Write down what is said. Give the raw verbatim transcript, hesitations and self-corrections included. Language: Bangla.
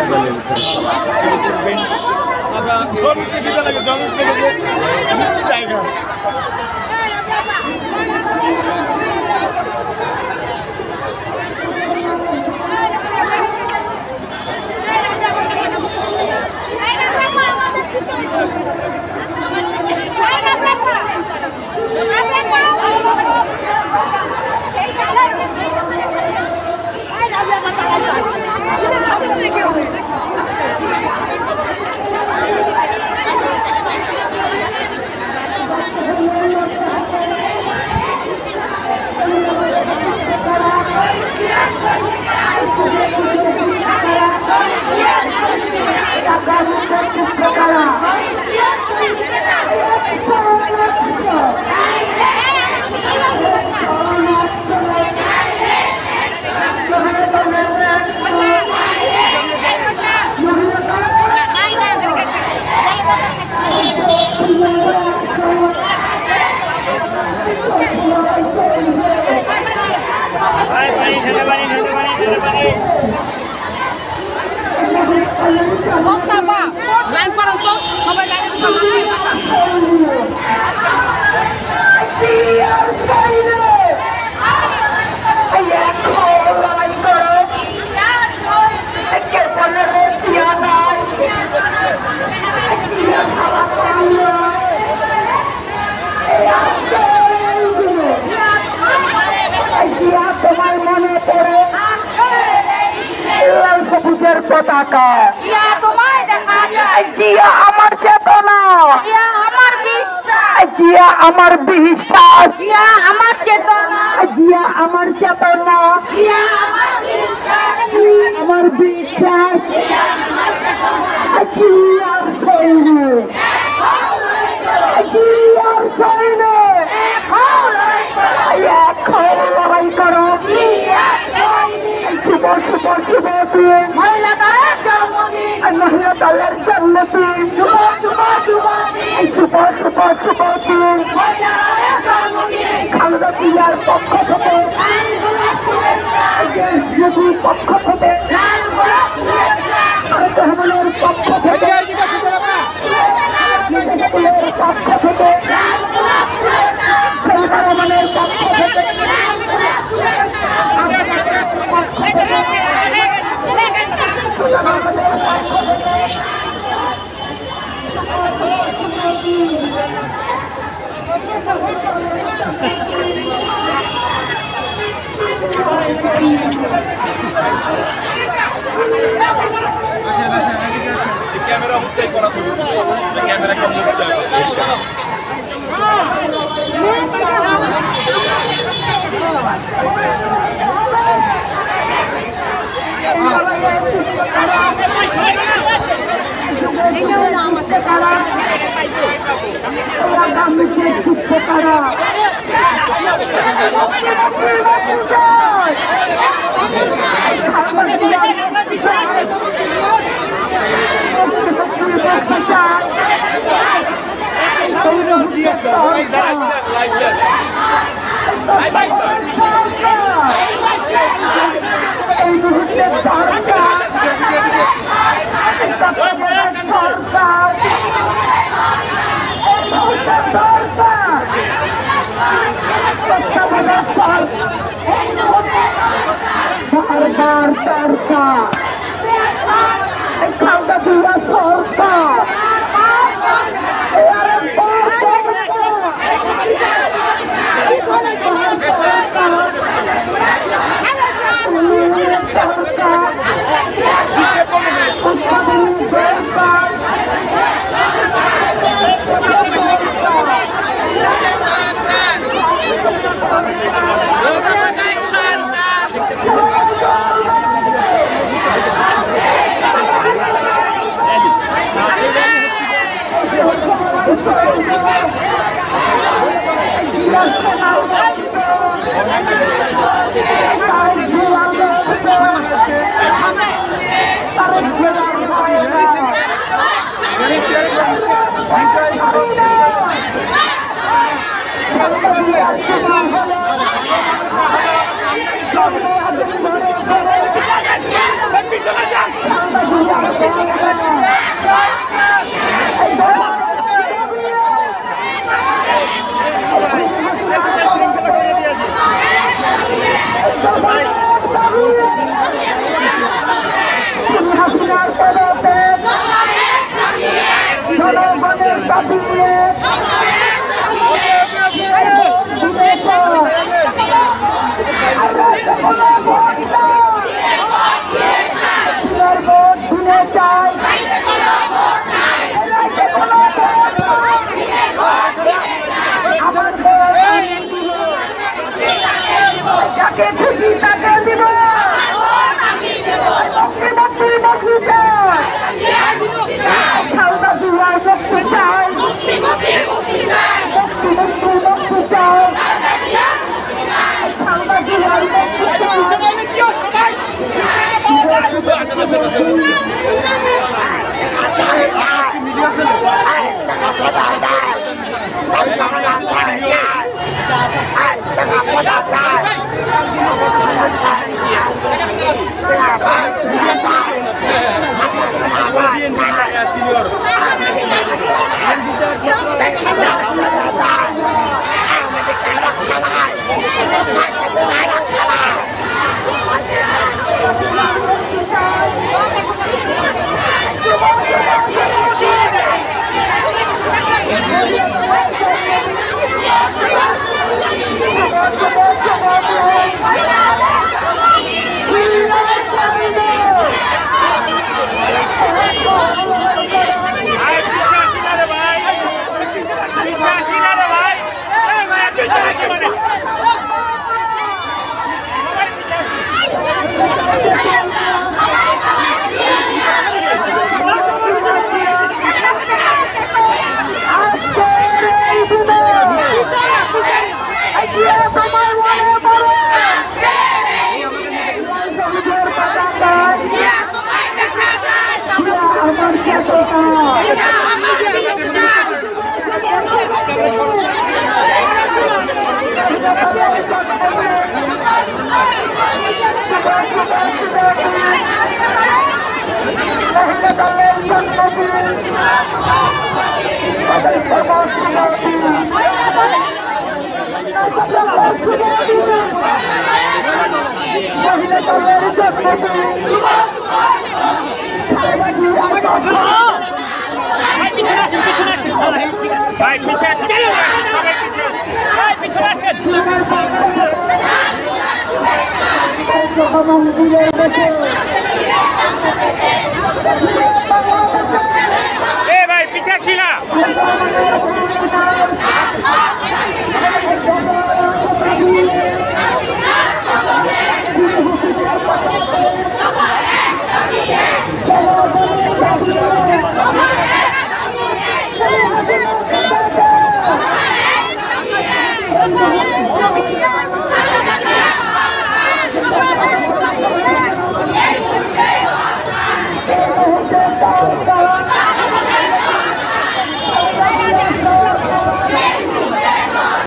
জায়গা সবুজের পতাকা জিয়া আমার চেতনা, আমার বিশ্বাস, জিয়া আমার বিশ্বাস, আমার চেতনা, জিয়া আমার চেতনা, আমার বিশ্বাস, জিয়ার সৈনিক, জিয়ার সৈনিক, এখন লড়াই করো। শুভ শুভ শুভ দিন মহিলা দলের জন্মদিন, মহিলা দলের জন্মদিন, শুভ শুভ শুভ দিন শুভ শুভ শুভ দিন মহিলা দলের জন্মদিন, খালেদা জিয়ার পক্ষ থেকে, লাল গোলাপ শুভেচ্ছা, মোদীর পক্ষ থেকে, লাল গোলাপ শুভেচ্ছা, তারেক রহমানের পক্ষ থেকে, মুজিবুলের পক্ষ থেকে, লাল গোলাপ শুভেচ্ছা, শহীদ রহমানের পক্ষ থেকে, লাল গোলাপ শুভেচ্ছা, ক্যামেরা হতে করা শুরু ক্যামেরা কম করতে এই মুহূর্তে সরকার বারবার সরকার খালদা জিয়া সরকার Let me দিয়ে ভোট দিনে চাই যাকে খুশি তাকে দিব মুক্তি মুক্তি চাই খালদা জিয়ার মুক্তি চাই মুক্তি মুক্তি মুক্তি চাই খালদা জিয়ার মুক্তি চাই ভাই পিছে ভাই পিছনে আসেন মন্দিরের দেশে